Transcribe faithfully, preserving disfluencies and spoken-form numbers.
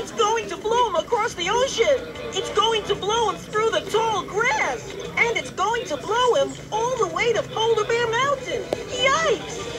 It's going to blow him across the ocean. It's going to blow him through the tall grass. And it's going to blow him all the way to Polar Bear Mountain. Yikes!